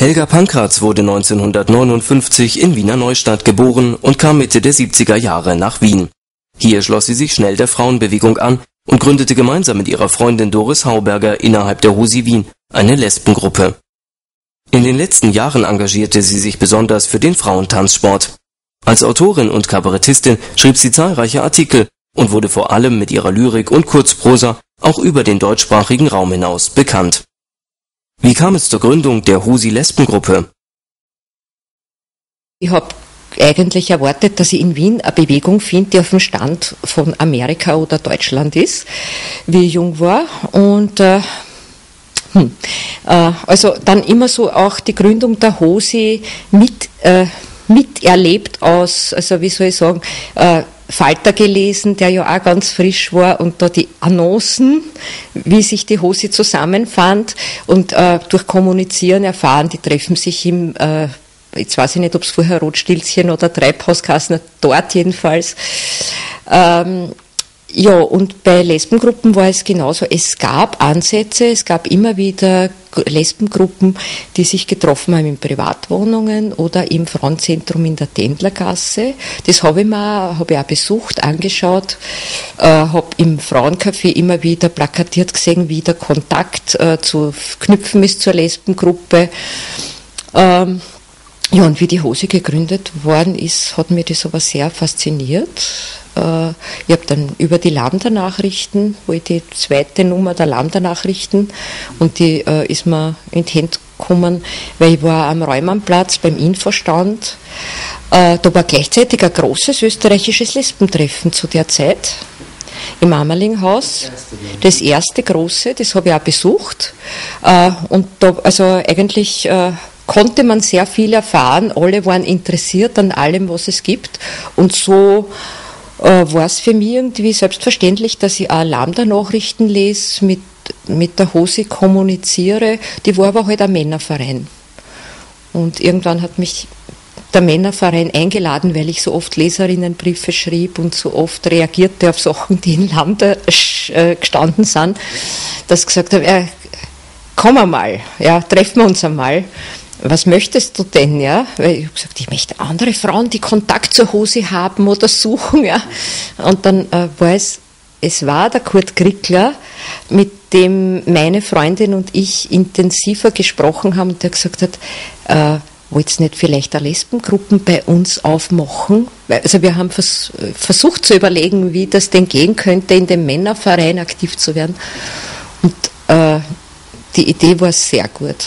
Helga Pankratz wurde 1959 in Wiener Neustadt geboren und kam Mitte der 70er Jahre nach Wien. Hier schloss sie sich schnell der Frauenbewegung an und gründete gemeinsam mit ihrer Freundin Doris Hauberger innerhalb der HUSI Wien eine Lesbengruppe. In den letzten Jahren engagierte sie sich besonders für den Frauentanzsport. Als Autorin und Kabarettistin schrieb sie zahlreiche Artikel und wurde vor allem mit ihrer Lyrik und Kurzprosa auch über den deutschsprachigen Raum hinaus bekannt. Wie kam es zur Gründung der HUSI Lesbengruppe? Ich habe eigentlich erwartet, dass ich in Wien eine Bewegung finde, die auf dem Stand von Amerika oder Deutschland ist, wie ich jung war. Und also dann immer so auch die Gründung der HUSI miterlebt aus, also wie soll ich sagen, Falter gelesen, der ja auch ganz frisch war, und da die Annoncen, wie sich die HUSI zusammenfand, und durch Kommunizieren erfahren, die treffen sich im, jetzt weiß ich nicht, ob es vorher Rotstilzchen oder Treibhaus geheißen hat, dort jedenfalls. Ja, und bei Lesbengruppen war es genauso. Es gab Ansätze, es gab immer wieder Lesbengruppen, die sich getroffen haben in Privatwohnungen oder im Frauenzentrum in der Tendlergasse. Das habe ich auch besucht, angeschaut, habe im Frauencafé immer wieder plakatiert gesehen, wie der Kontakt zu knüpfen ist zur Lesbengruppe. Ja, und wie die HUSI gegründet worden ist, hat mich das aber sehr fasziniert. Ich habe dann über die Lambda-Nachrichten, wo ich die zweite Nummer der Lambda-Nachrichten, und die ist mir in die Hände gekommen, weil ich war am Reumannplatz beim Infostand. Da war gleichzeitig ein großes österreichisches Lesbentreffen zu der Zeit im Ammerlinghaus. Das erste große, das habe ich auch besucht. Und da, also eigentlich konnte man sehr viel erfahren, alle waren interessiert an allem, was es gibt, und so war es für mich irgendwie selbstverständlich, dass ich auch Lambda-Nachrichten lese, mit der HUSI kommuniziere. Die war aber halt ein Männerverein. Und irgendwann hat mich der Männerverein eingeladen, weil ich so oft Leserinnenbriefe schrieb und so oft reagierte auf Sachen, die in Lambda gestanden sind, dass ich gesagt habe, komm einmal, ja, treffen wir uns einmal. Was möchtest du denn, ja? Weil ich habe gesagt, ich möchte andere Frauen, die Kontakt zur HUSI haben oder suchen, ja. Und dann war es war der Kurt Grickler, mit dem meine Freundin und ich intensiver gesprochen haben, der gesagt hat, wollt ihr nicht vielleicht eine Lesbengruppen bei uns aufmachen? Also wir haben versucht zu überlegen, wie das denn gehen könnte, in dem Männerverein aktiv zu werden. Und die Idee war sehr gut.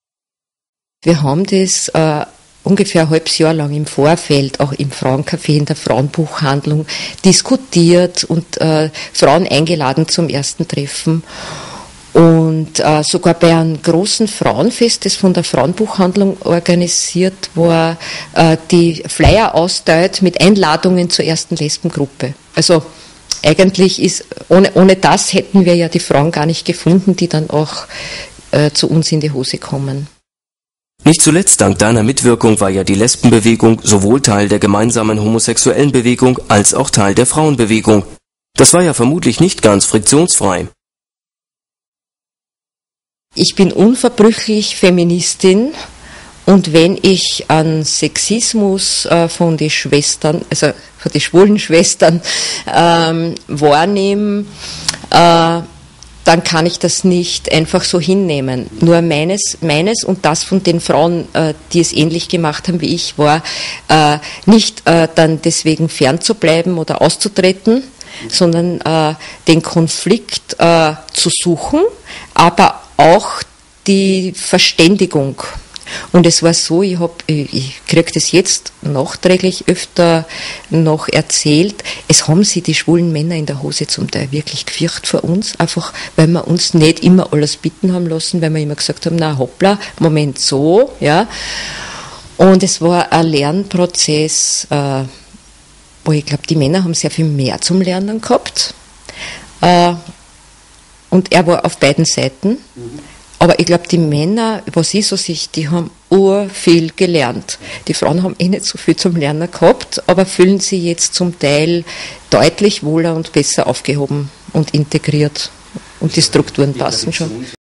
Wir haben das ungefähr ein halbes Jahr lang im Vorfeld, auch im Frauencafé, in der Frauenbuchhandlung, diskutiert und Frauen eingeladen zum ersten Treffen. Und sogar bei einem großen Frauenfest, das von der Frauenbuchhandlung organisiert war, die Flyer austeilt mit Einladungen zur ersten Lesbengruppe. Also eigentlich ist, ohne das hätten wir ja die Frauen gar nicht gefunden, die dann auch zu uns in die HUSI kommen. Nicht zuletzt dank deiner Mitwirkung war ja die Lesbenbewegung sowohl Teil der gemeinsamen homosexuellen Bewegung als auch Teil der Frauenbewegung. Das war ja vermutlich nicht ganz friktionsfrei. Ich bin unverbrüchlich Feministin, und wenn ich an Sexismus von den Schwestern, also von den schwulen Schwestern wahrnehme, dann kann ich das nicht einfach so hinnehmen. Nur meines und das von den Frauen, die es ähnlich gemacht haben wie ich, war nicht dann deswegen fernzubleiben oder auszutreten, sondern den Konflikt zu suchen, aber auch die Verständigung. Und es war so, ich kriege das jetzt nachträglich öfter noch erzählt, es haben sie die schwulen Männer in der HUSI zum Teil wirklich gefürchtet vor uns, einfach weil wir uns nicht immer alles bitten haben lassen, weil wir immer gesagt haben, na hoppla, Moment so, ja. Und es war ein Lernprozess, wo ich glaube, die Männer haben sehr viel mehr zum Lernen gehabt. Und er war auf beiden Seiten. Aber ich glaube, die Männer, was ich so sehe, die haben urviel gelernt. Die Frauen haben nicht so viel zum Lernen gehabt, aber fühlen sich jetzt zum Teil deutlich wohler und besser aufgehoben und integriert. Und die Strukturen passen schon.